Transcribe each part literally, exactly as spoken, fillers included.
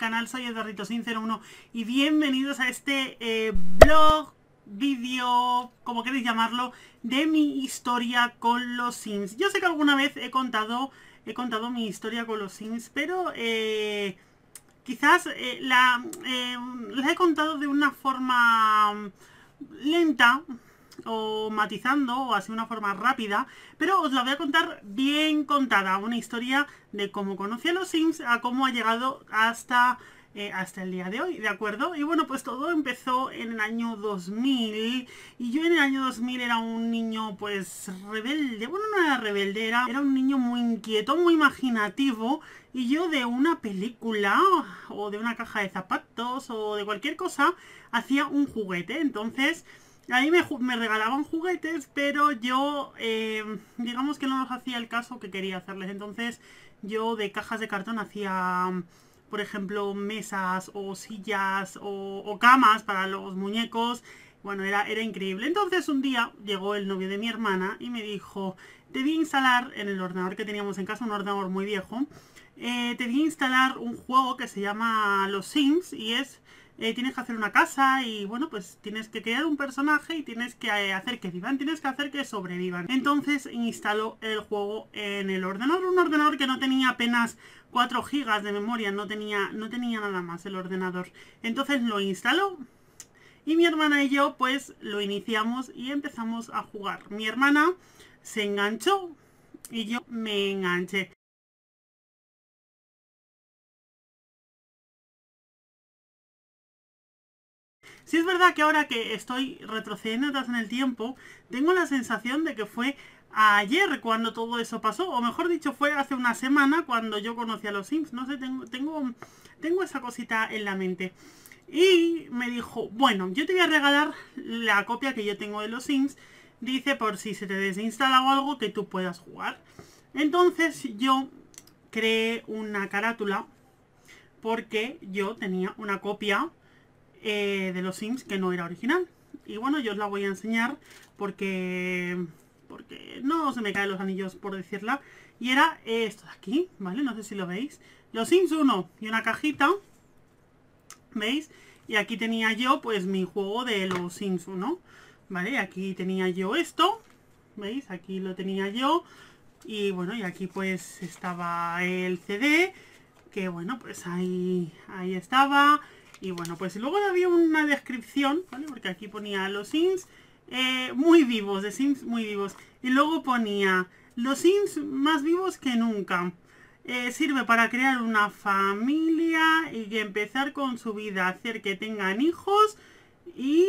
canal, soy Eduardito Sims cero uno y bienvenidos a este eh, blog, vídeo, como queréis llamarlo, de mi historia con los Sims. Yo sé que alguna vez he contado, he contado mi historia con los Sims, pero eh, quizás eh, la, eh, la he contado de una forma lenta o matizando o así una forma rápida, pero os la voy a contar bien contada, una historia de cómo conocí a los Sims a cómo ha llegado hasta, eh, hasta el día de hoy, ¿de acuerdo? Y bueno, pues todo empezó en el año dos mil y yo en el año dos mil era un niño pues rebelde, bueno, no era rebelde, era, era un niño muy inquieto, muy imaginativo, y yo de una película o de una caja de zapatos o de cualquier cosa hacía un juguete. Entonces a mí me, me regalaban juguetes, pero yo, eh, digamos que no los hacía el caso que quería hacerles. Entonces yo de cajas de cartón hacía, por ejemplo, mesas o sillas o, o camas para los muñecos. Bueno, era, era increíble. Entonces un día llegó el novio de mi hermana y me dijo: te voy a instalar en el ordenador que teníamos en casa, un ordenador muy viejo, eh, te voy a instalar un juego que se llama Los Sims y es... Eh, tienes que hacer una casa y bueno, pues tienes que crear un personaje y tienes que eh, hacer que vivan, tienes que hacer que sobrevivan. Entonces instaló el juego en el ordenador, un ordenador que no tenía apenas cuatro gigas de memoria, no tenía, no tenía nada más el ordenador. Entonces lo instaló y mi hermana y yo pues lo iniciamos y empezamos a jugar. Mi hermana se enganchó y yo me enganché. Sí es verdad que ahora que estoy retrocediendo atrás en el tiempo, tengo la sensación de que fue ayer cuando todo eso pasó, o mejor dicho, fue hace una semana cuando yo conocí a los Sims. No sé, tengo, tengo, tengo esa cosita en la mente. Y me dijo: bueno, yo te voy a regalar la copia que yo tengo de los Sims, dice, por si se te desinstala o algo que tú puedas jugar. Entonces yo creé una carátula porque yo tenía una copia Eh, de los Sims que no era original. Y bueno, yo os la voy a enseñar porque porque no se me caen los anillos por decirla. Y era esto de aquí, ¿vale? No sé si lo veis. Los Sims uno y una cajita, ¿veis? Y aquí tenía yo pues mi juego de los Sims uno, ¿vale? Aquí tenía yo esto, ¿veis? Aquí lo tenía yo. Y bueno, y aquí pues estaba el C D, que bueno, pues ahí, ahí estaba. Y bueno, pues luego había una descripción, ¿vale? Porque aquí ponía los Sims eh, muy vivos, de Sims muy vivos. Y luego ponía los Sims más vivos que nunca. Eh, sirve para crear una familia y empezar con su vida, hacer que tengan hijos y...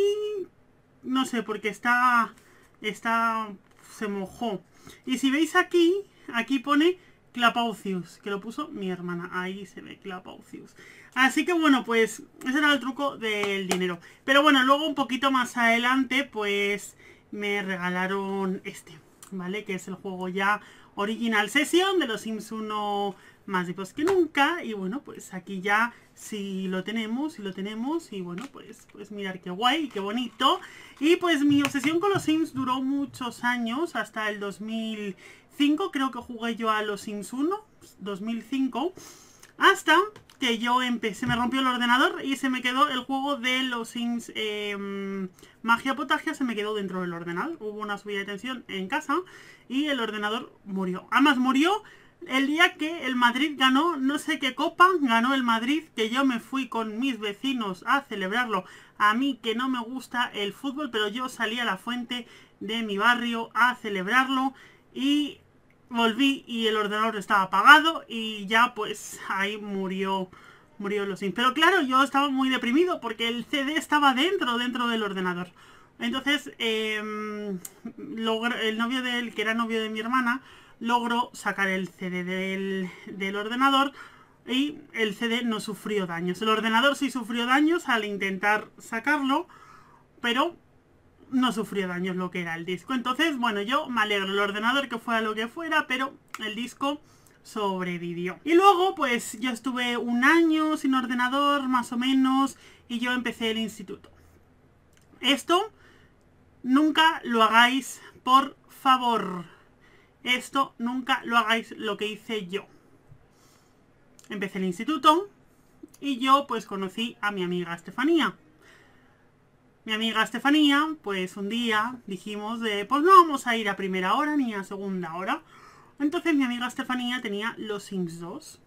no sé, porque está... está... se mojó. Y si veis aquí, aquí pone Clapaucius, que lo puso mi hermana. Ahí se ve Clapaucius. Así que bueno, pues ese era el truco del dinero. Pero bueno, luego un poquito más adelante pues me regalaron este, ¿vale? Que es el juego ya original sesión de los Sims uno más vivos que nunca. Y bueno, pues aquí ya sí lo tenemos, sí lo tenemos. Y bueno, pues, pues mirar qué guay, qué bonito. Y pues mi obsesión con los Sims duró muchos años, hasta el dos mil cinco creo que jugué yo a los Sims uno, dos mil cinco, hasta que yo empecé, me rompió el ordenador y se me quedó el juego de los Sims eh, Magia Potagia, se me quedó dentro del ordenador. Hubo una subida de tensión en casa y el ordenador murió. Además murió el día que el Madrid ganó, no sé qué copa, ganó el Madrid, que yo me fui con mis vecinos a celebrarlo. A mí que no me gusta el fútbol, pero yo salí a la fuente de mi barrio a celebrarlo y... volví y el ordenador estaba apagado y ya pues ahí murió murió los Sims. Pero claro, yo estaba muy deprimido porque el C D estaba dentro, dentro del ordenador. Entonces eh, logró, el novio de él, que era novio de mi hermana, logró sacar el C D del, del ordenador y el C D no sufrió daños. El ordenador sí sufrió daños al intentar sacarlo, pero no sufrió daños lo que era el disco. Entonces, bueno, yo me alegro, el ordenador que fuera lo que fuera, pero el disco sobrevivió. Y luego, pues yo estuve un año sin ordenador, más o menos, y yo empecé el instituto. Esto nunca lo hagáis, por favor. Esto nunca lo hagáis lo que hice yo. Empecé el instituto Y yo pues conocí a mi amiga Estefanía. Mi amiga Estefanía, pues un día dijimos de, pues no vamos a ir a primera hora ni a segunda hora. Entonces mi amiga Estefanía tenía los Sims dos.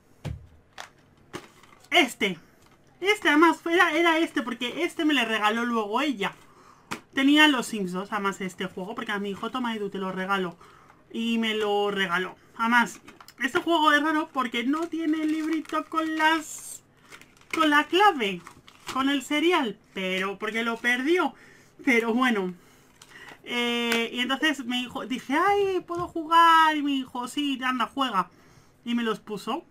Este. Este además era, era este, porque este me le regaló luego ella. Tenía los Sims dos, además este juego, porque a mi hijo, toma Edu, te lo regalo. Y me lo regaló. Además, este juego es raro porque no tiene el librito con las... con la clave. Con el serial. Pero, porque lo perdió. Pero bueno. Eh, y entonces me dijo, dije, ay, ¿puedo jugar? Y me dijo, sí, anda, juega. Y me los puso.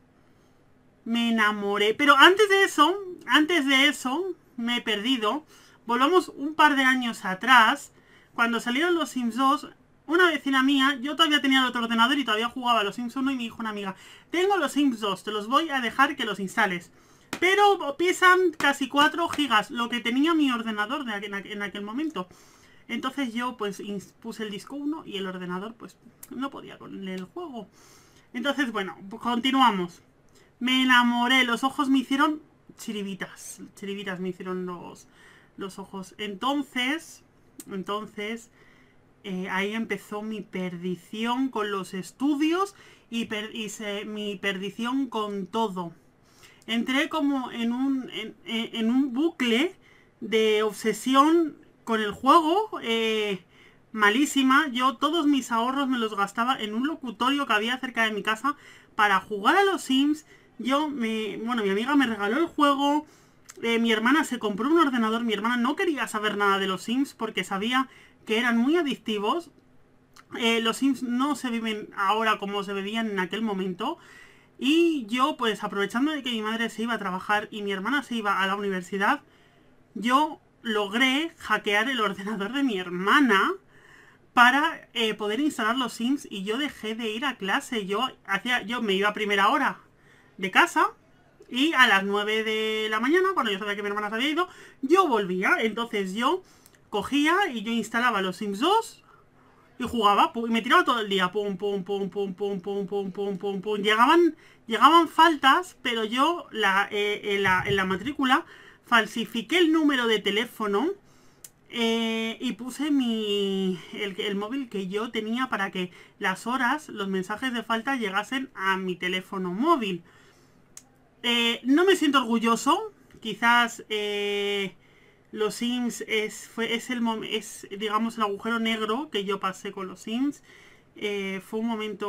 Me enamoré. Pero antes de eso, antes de eso, me he perdido. Volvamos un par de años atrás. Cuando salieron los Sims dos, una vecina mía, yo todavía tenía el otro ordenador y todavía jugaba a los Sims uno y me dijo una amiga, tengo los Sims dos, te los voy a dejar que los instales. Pero pesan casi cuatro gigas, lo que tenía mi ordenador de aquel, en aquel momento. Entonces yo pues puse el disco uno y el ordenador pues no podía con el juego. Entonces bueno, continuamos. Me enamoré, los ojos me hicieron chiribitas. Chiribitas me hicieron los, los ojos. Entonces, entonces, eh, ahí empezó mi perdición con los estudios y, per y se, mi perdición con todo. Entré como en un, en, en un bucle de obsesión con el juego, eh, malísima. Yo todos mis ahorros me los gastaba en un locutorio que había cerca de mi casa para jugar a los Sims. Yo, me, bueno, mi amiga me regaló el juego, eh, mi hermana se compró un ordenador, mi hermana no quería saber nada de los Sims porque sabía que eran muy adictivos. Eh, los Sims no se viven ahora como se vivían en aquel momento. Y yo, pues aprovechando de que mi madre se iba a trabajar y mi hermana se iba a la universidad, yo logré hackear el ordenador de mi hermana para eh, poder instalar los Sims y yo dejé de ir a clase. Yo, hacía, yo me iba a primera hora de casa y a las nueve de la mañana, cuando yo sabía que mi hermana se había ido, yo volvía. Entonces yo cogía y yo instalaba los Sims dos y jugaba, pum, y me tiraba todo el día, pum, pum, pum, pum, pum, pum, pum, pum, pum, pum. Llegaban, llegaban faltas, pero yo la, eh, en, la, en la matrícula falsifiqué el número de teléfono eh, y puse mi el, el móvil que yo tenía para que las horas, los mensajes de falta llegasen a mi teléfono móvil. Eh, no me siento orgulloso, quizás... Eh, Los Sims es, fue, es, el, es, digamos, el agujero negro que yo pasé con los Sims. Eh, fue un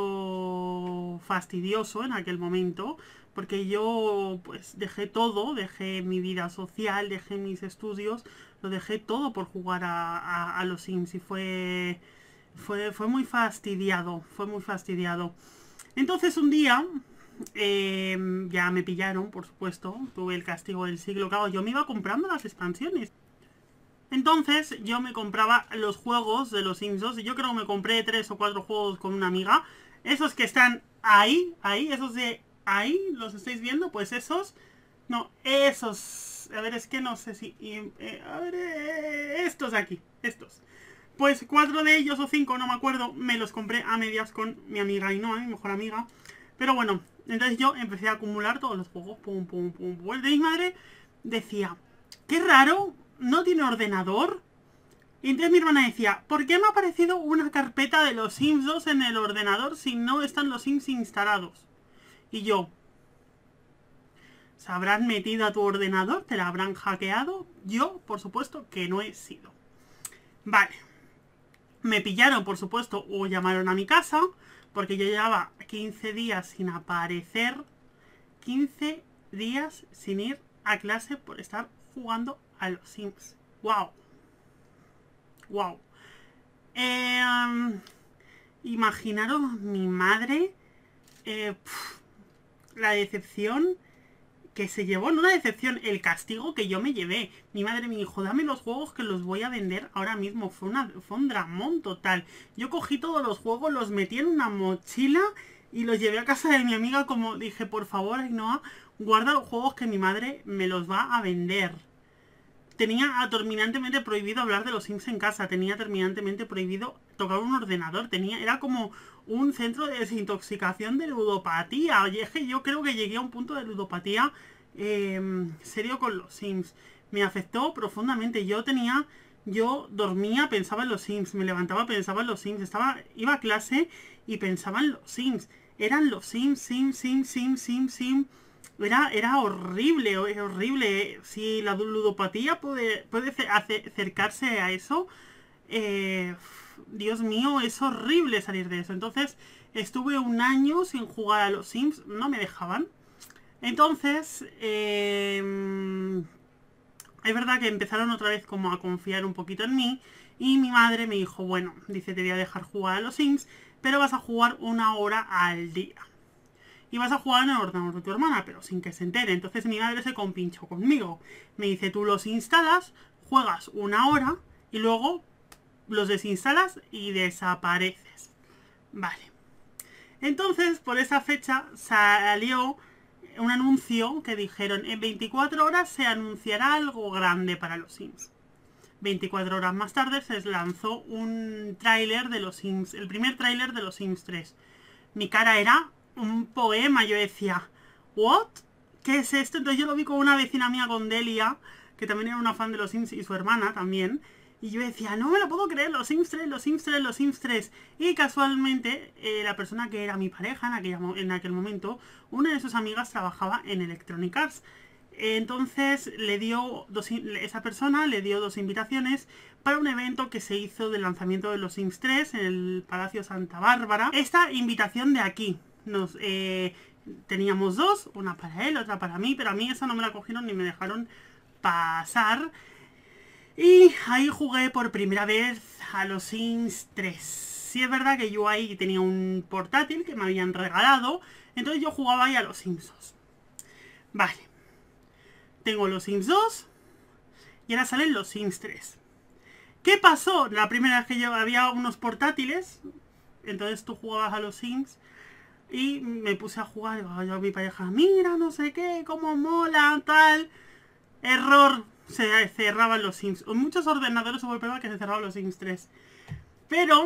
momento fastidioso en aquel momento, porque yo pues dejé todo, dejé mi vida social, dejé mis estudios, lo dejé todo por jugar a, a, a los Sims y fue, fue, fue muy fastidiado, fue muy fastidiado. Entonces un día... Eh, ya me pillaron, por supuesto. Tuve el castigo del siglo. Claro, yo me iba comprando las expansiones. Entonces yo me compraba los juegos de los Sims dos. Y yo creo que me compré tres o cuatro juegos con una amiga. Esos que están ahí, ahí, esos de ahí, ¿los estáis viendo? Pues esos. No, esos. A ver, es que no sé si... Eh, a ver, eh, estos de aquí, estos. Pues cuatro de ellos o cinco, no me acuerdo. Me los compré a medias con mi amiga y no, mi mejor amiga. Pero bueno, entonces yo empecé a acumular todos los juegos. Pum, pum, pum, pum. De mi madre decía, qué raro, no tiene ordenador. Y entonces mi hermana decía, ¿por qué me ha aparecido una carpeta de los Sims dos en el ordenador si no están los Sims instalados? Y yo, ¿se habrán metido a tu ordenador? ¿Te la habrán hackeado? Yo, por supuesto, que no he sido. Vale. Me pillaron, por supuesto, o llamaron a mi casa... Porque yo llevaba quince días sin aparecer. quince días sin ir a clase por estar jugando a los Sims. ¡Wow! ¡Wow! Eh, um, imaginaros mi madre. Eh, pff, la decepción que se llevó, no la decepción, el castigo que yo me llevé. Mi madre me dijo, dame los juegos que los voy a vender ahora mismo. Fue, una, fue un dramón total. Yo cogí todos los juegos, los metí en una mochila y los llevé a casa de mi amiga. Como dije, por favor, Ainhoa, guarda los juegos que mi madre me los va a vender. Tenía terminantemente prohibido hablar de los Sims en casa. Tenía terminantemente prohibido tocar un ordenador. Tenía, era como un centro de desintoxicación de ludopatía. Oye, es que yo creo que llegué a un punto de ludopatía eh, serio con los Sims. Me afectó profundamente. Yo tenía... Yo dormía, pensaba en los Sims. Me levantaba, pensaba en los Sims. Estaba, iba a clase y pensaba en los Sims. Eran los Sims, Sims, Sims, Sims, Sims, Sims. Era, era horrible, horrible. Si la ludopatía puede, puede acercarse a eso, eh, Dios mío, es horrible salir de eso. Entonces, estuve un año sin jugar a los Sims. No me dejaban. Entonces, eh... es verdad que empezaron otra vez como a confiar un poquito en mí. Y mi madre me dijo, bueno, dice, te voy a dejar jugar a los Sims, pero vas a jugar una hora al día. Y vas a jugar en el ordenador de tu hermana, pero sin que se entere. Entonces mi madre se compinchó conmigo. Me dice, tú los instalas, juegas una hora y luego los desinstalas y desapareces. Vale. Entonces, por esa fecha salió un anuncio que dijeron, en veinticuatro horas se anunciará algo grande para los Sims. veinticuatro horas más tarde se lanzó un tráiler de los Sims, el primer tráiler de los Sims tres. Mi cara era un poema, yo decía, ¿what? ¿Qué es esto? Entonces yo lo vi con una vecina mía, con Delia, que también era una fan de los Sims, y su hermana también. Y yo decía, no me lo puedo creer, los Sims tres, los Sims tres, los Sims tres. Y casualmente, eh, la persona que era mi pareja en, aquella, en aquel momento, una de sus amigas trabajaba en Electronic Arts. Entonces le dio dos, esa persona le dio dos invitaciones para un evento que se hizo del lanzamiento de los Sims tres en el Palacio Santa Bárbara. Esta invitación de aquí, nos eh, teníamos dos, una para él, otra para mí, pero a mí esa no me la cogieron ni me dejaron pasar. Y ahí jugué por primera vez a los Sims tres. Sí es verdad que yo ahí tenía un portátil que me habían regalado, entonces yo jugaba ahí a los Sims dos. Vale. Tengo los Sims dos y ahora salen los Sims tres. ¿Qué pasó? La primera vez que yo había unos portátiles, entonces tú jugabas a los Sims y me puse a jugar. Yo a mi pareja, mira, no sé qué, cómo mola, tal. Error, se cerraban los Sims. En muchos ordenadores hubo el problema que se cerraban los Sims tres. Pero,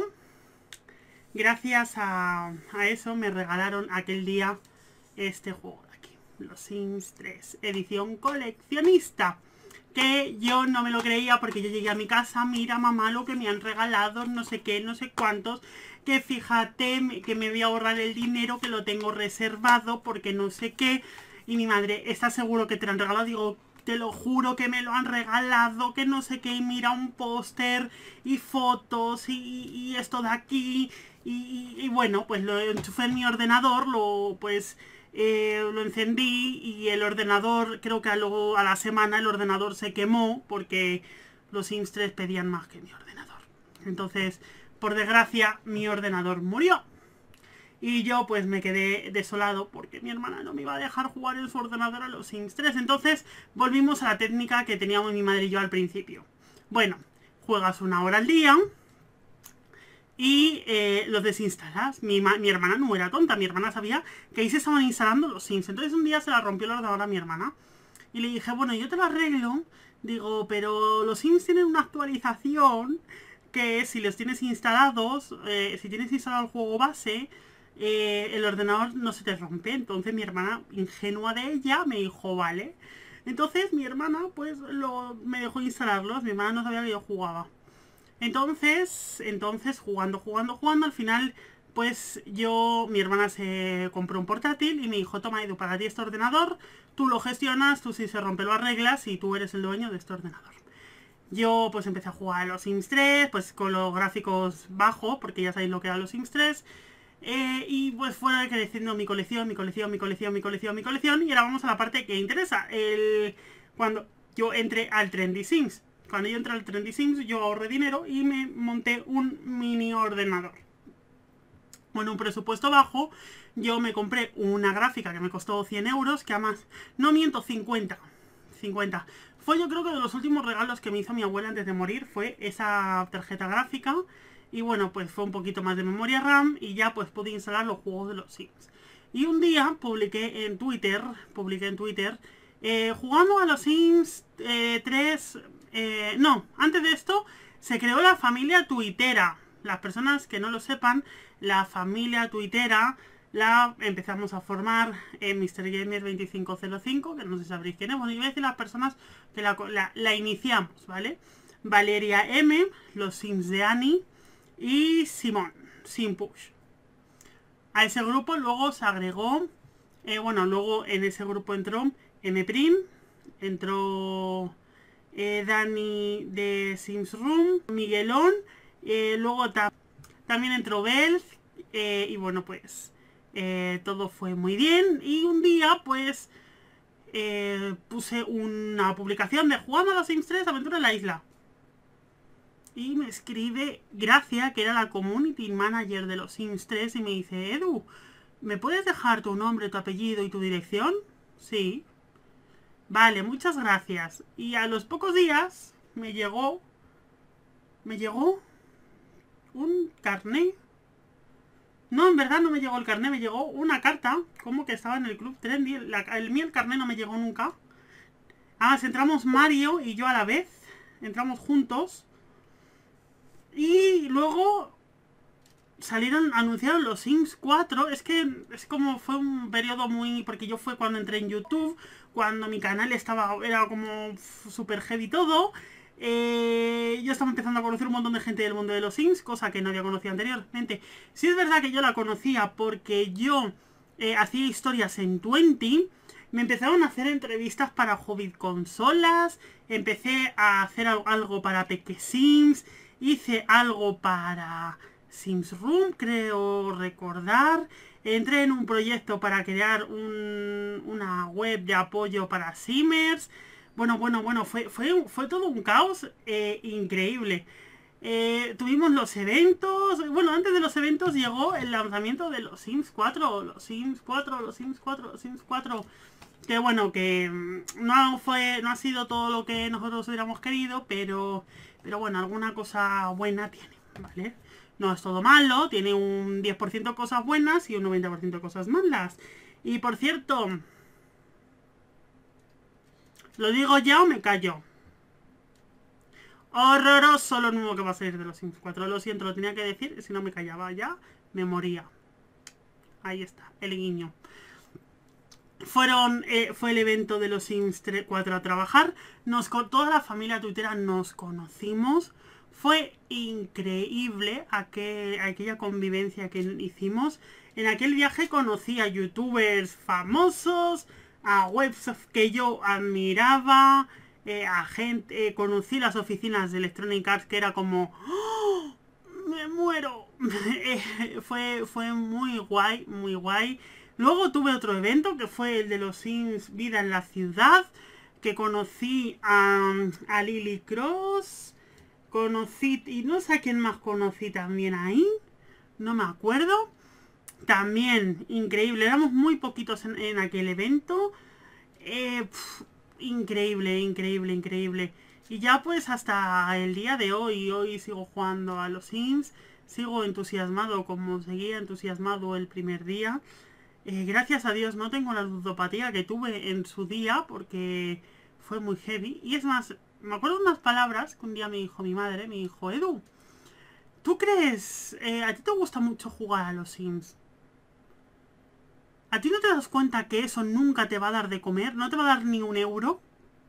gracias a, a eso, me regalaron aquel día este juego de aquí. Los Sims tres, edición coleccionista. Que yo no me lo creía porque yo llegué a mi casa, mira mamá lo que me han regalado, no sé qué, no sé cuántos. Que fíjate que me voy a ahorrar el dinero, que lo tengo reservado porque no sé qué. Y mi madre, ¿estás seguro que te lo han regalado? Digo, te lo juro que me lo han regalado, que no sé qué. Y mira un póster y fotos y, y esto de aquí. Y, y, y bueno, pues lo enchufé en mi ordenador, lo pues... Eh, lo encendí y el ordenador, creo que a, lo, a la semana el ordenador se quemó porque los Sims tres pedían más que mi ordenador. Entonces, por desgracia, mi ordenador murió. Y yo pues me quedé desolado porque mi hermana no me iba a dejar jugar en su ordenador a los Sims tres. Entonces volvimos a la técnica que teníamos mi madre y yo al principio. Bueno, juegas una hora al día y eh, los desinstalas. Mi, mi hermana no era tonta, mi hermana sabía que ahí se estaban instalando los Sims. Entonces un día se la rompió el ordenador a mi hermana y le dije, bueno, yo te lo arreglo. Digo, pero los Sims tienen una actualización que si los tienes instalados, eh, si tienes instalado el juego base, eh, el ordenador no se te rompe. Entonces mi hermana, ingenua de ella, me dijo, vale. Entonces mi hermana pues lo, me dejó instalarlos. Mi hermana no sabía que yo jugaba. Entonces, entonces, jugando, jugando, jugando, al final, pues yo, mi hermana se compró un portátil y me dijo, toma Edu, para ti este ordenador, tú lo gestionas, tú si se rompe lo arreglas y tú eres el dueño de este ordenador. Yo pues empecé a jugar a los Sims tres, pues con los gráficos bajos, porque ya sabéis lo que era los Sims tres. Eh, y pues fue creciendo mi colección, mi colección, mi colección, mi colección, mi colección. Y ahora vamos a la parte que interesa, el cuando yo entré al Trendy Sims. Cuando yo entré al Trendy Sims, yo ahorré dinero y me monté un mini ordenador. Bueno, un presupuesto bajo, yo me compré una gráfica que me costó cien euros, que además, no miento, cincuenta. cincuenta. Fue yo creo que de los últimos regalos que me hizo mi abuela antes de morir, fue esa tarjeta gráfica. Y bueno, pues fue un poquito más de memoria RAM y ya pues pude instalar los juegos de los Sims. Y un día publiqué en Twitter, publiqué en Twitter, eh, jugando a los Sims eh, tres... Eh, no, antes de esto se creó la familia tuitera. Las personas que no lo sepan, la familia tuitera la empezamos a formar en mister Gamer veinticinco cero cinco, que no sé si sabréis quién es. Bueno, y voy a decir las personas que la, la, la iniciamos, ¿vale? Valeria M, los Sims de Annie y Simón, Simpush. A ese grupo luego se agregó, eh, bueno, luego en ese grupo entró Mprim, entró eh, Dani de Sims Room, Miguelón, eh, luego ta también entró Bel, eh, y bueno, pues eh, todo fue muy bien. Y un día, pues, eh, puse una publicación de jugando a los Sims tres, Aventura en la Isla. Y me escribe Gracia, que era la community manager de los Sims tres, y me dice: Edu, ¿me puedes dejar tu nombre, tu apellido y tu dirección? Sí. Vale, muchas gracias. Y a los pocos días me llegó... Me llegó... un carné. No, en verdad no me llegó el carné, me llegó una carta, como que estaba en el club Trendy. La, el mío, el carné no me llegó nunca. Además, entramos Mario y yo a la vez. Entramos juntos. Y luego salieron, anunciaron los Sims cuatro. Es que es como fue un periodo muy... Porque yo fue cuando entré en YouTube, cuando mi canal estaba, era como super heavy todo. Eh, yo estaba empezando a conocer un montón de gente del mundo de los Sims, cosa que no había conocido anteriormente. Sí es verdad que yo la conocía porque yo eh, hacía historias en veinte. Me empezaron a hacer entrevistas para Hobbit Consolas. Empecé a hacer algo para Peque Sims. Hice algo para Sims Room, creo recordar. Entré en un proyecto para crear un, una web de apoyo para Simmers. Bueno, bueno, bueno, fue, fue, fue todo un caos eh, increíble. Eh, tuvimos los eventos. Bueno, antes de los eventos llegó el lanzamiento de los Sims cuatro. Los Sims cuatro, los Sims cuatro, los Sims cuatro. Que bueno, que no fue, no ha sido todo lo que nosotros hubiéramos querido, pero, pero bueno, alguna cosa buena tiene, ¿vale? No es todo malo, tiene un diez por ciento cosas buenas y un noventa por ciento cosas malas. Y por cierto, ¿lo digo ya o me callo? Horroroso lo nuevo que va a salir de los Sims cuatro. Lo siento, lo tenía que decir, si no me callaba ya, me moría. Ahí está, el guiño. Fueron, eh, fue el evento de los Sims cuatro a trabajar. Nos, con toda la familia tuitera nos conocimos. Fue increíble aquel, aquella convivencia que hicimos. En aquel viaje conocí a youtubers famosos, a webs que yo admiraba, eh, a gente, eh, conocí las oficinas de Electronic Arts, que era como... ¡Oh! ¡Me muero! fue, fue muy guay, muy guay. Luego tuve otro evento que fue el de los Sims Vida en la Ciudad, que conocí a, a Lily Cross, conocí, y no sé a quién más conocí también ahí, no me acuerdo. También increíble, éramos muy poquitos en, en aquel evento. Eh, pf, increíble, increíble, increíble. Y ya pues hasta el día de hoy, hoy sigo jugando a los Sims, sigo entusiasmado como seguía entusiasmado el primer día. Eh, gracias a Dios no tengo la ludopatía que tuve en su día, porque fue muy heavy. Y es más, me acuerdo de unas palabras que un día me dijo mi madre, me dijo: Edu, ¿tú crees, eh, a ti te gusta mucho jugar a los Sims? ¿A ti no te das cuenta que eso nunca te va a dar de comer? ¿No te va a dar ni un euro?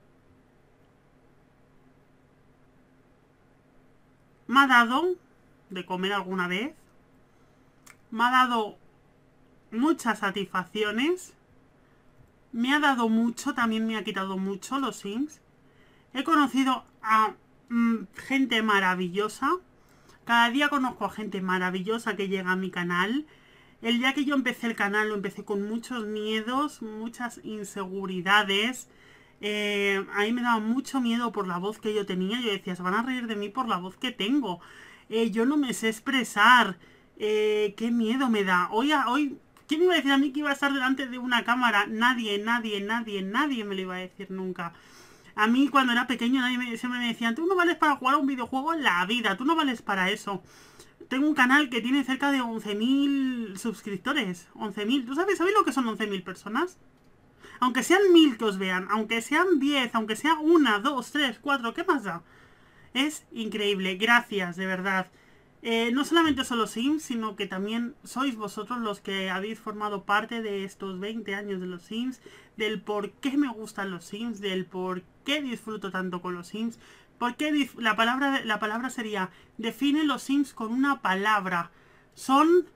Me ha dado de comer alguna vez. Me ha dado muchas satisfacciones. Me ha dado mucho, también me ha quitado mucho los Sims. He conocido a mmm, gente maravillosa. Cada día conozco a gente maravillosa que llega a mi canal. El día que yo empecé el canal lo empecé con muchos miedos, muchas inseguridades. Eh, a mí me daba mucho miedo por la voz que yo tenía. Yo decía, se van a reír de mí por la voz que tengo. Eh, yo no me sé expresar. Eh, qué miedo me da. Hoy, hoy, ¿quién iba a decir a mí que iba a estar delante de una cámara? Nadie, nadie, nadie, nadie me lo iba a decir nunca. A mí cuando era pequeño nadie me, siempre me decían, tú no vales para jugar a un videojuego en la vida, tú no vales para eso. Tengo un canal que tiene cerca de once mil suscriptores. once mil. ¿Tú sabes, sabes lo que son once mil personas? Aunque sean mil que os vean, aunque sean diez, aunque sea una, dos, tres, cuatro, ¿qué más da? Es increíble. Gracias, de verdad. Eh, no solamente son los Sims, sino que también sois vosotros los que habéis formado parte de estos veinte años de los Sims, del por qué me gustan los Sims, del por qué disfruto tanto con los Sims, porque la palabra, la palabra sería, define los Sims con una palabra. Son...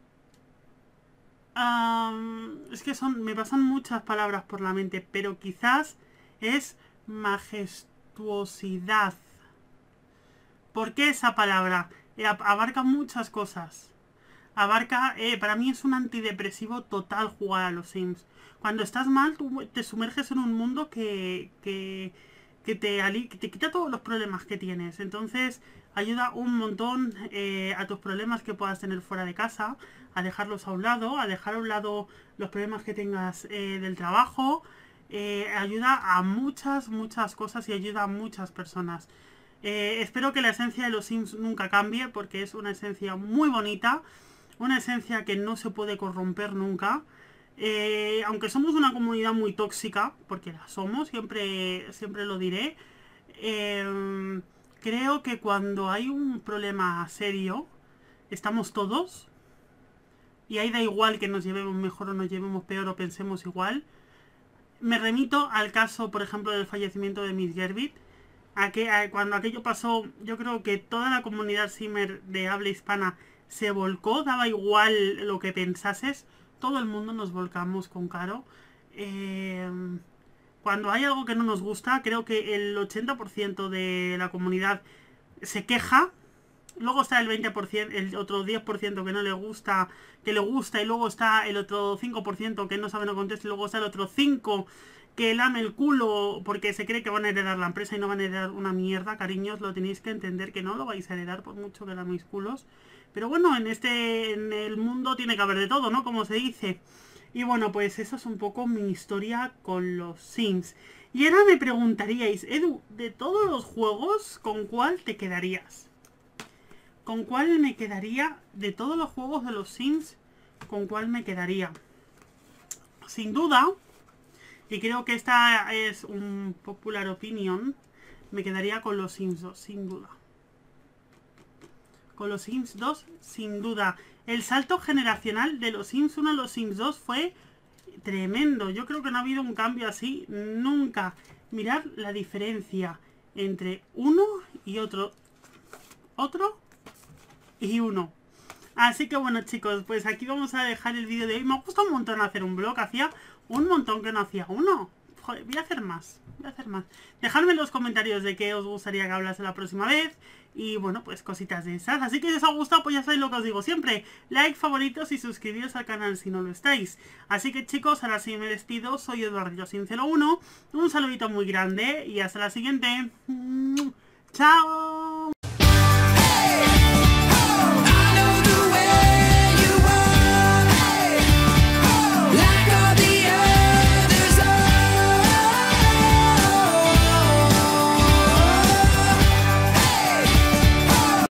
Um, es que son, me pasan muchas palabras por la mente, pero quizás es majestuosidad. ¿Por qué esa palabra? Eh, abarca muchas cosas. Abarca, eh, para mí es un antidepresivo total jugar a los Sims. Cuando estás mal, tú te sumerges en un mundo que, que, que, te, que te quita todos los problemas que tienes. Entonces, ayuda un montón eh, a tus problemas que puedas tener fuera de casa, a dejarlos a un lado, a dejar a un lado los problemas que tengas eh, del trabajo. Eh, ayuda a muchas, muchas cosas y ayuda a muchas personas. Eh, espero que la esencia de los Sims nunca cambie, porque es una esencia muy bonita, una esencia que no se puede corromper nunca. Eh, aunque somos una comunidad muy tóxica, porque la somos, siempre, siempre lo diré, eh, creo que cuando hay un problema serio, estamos todos, y ahí da igual que nos llevemos mejor o nos llevemos peor o pensemos igual. Me remito al caso, por ejemplo, del fallecimiento de Miss Gerbit. A que, a, cuando aquello pasó, yo creo que toda la comunidad Simmer de habla hispana se volcó, daba igual lo que pensases, todo el mundo nos volcamos con Caro. Eh, cuando hay algo que no nos gusta, creo que el ochenta por ciento de la comunidad se queja, luego está el veinte por ciento, el otro diez por ciento que no le gusta, que le gusta, y luego está el otro cinco por ciento que no sabe, no contesta, y luego está el otro cinco por ciento que lame el culo porque se cree que van a heredar la empresa y no van a heredar una mierda. Cariños, lo tenéis que entender que no lo vais a heredar por mucho que laméis culos. Pero bueno, en este, en el mundo tiene que haber de todo, ¿no? Como se dice. Y bueno, pues eso es un poco mi historia con los Sims. Y ahora me preguntaríais, Edu, de todos los juegos, ¿con cuál te quedarías? ¿Con cuál me quedaría? De todos los juegos de los Sims, ¿con cuál me quedaría? Sin duda... Y creo que esta es un popular opinion. Me quedaría con los Sims dos, sin duda. Con los Sims dos, sin duda. El salto generacional de los Sims uno a los Sims dos fue tremendo. Yo creo que no ha habido un cambio así nunca. Mirad la diferencia entre uno y otro. Otro y uno. Así que bueno, chicos, pues aquí vamos a dejar el vídeo de hoy. Me ha gustado un montón hacer un vlog. Hacía un montón que no hacía uno. Joder, voy a hacer más. Voy a hacer más. Dejadme en los comentarios de qué os gustaría que hablase la próxima vez. Y bueno, pues cositas de esas. Así que si os ha gustado, pues ya sabéis lo que os digo siempre. Like, favoritos y suscribiros al canal si no lo estáis. Así que chicos, ahora sí me despido. Soy Eduardo cero uno. Un saludito muy grande y hasta la siguiente. ¡Chao!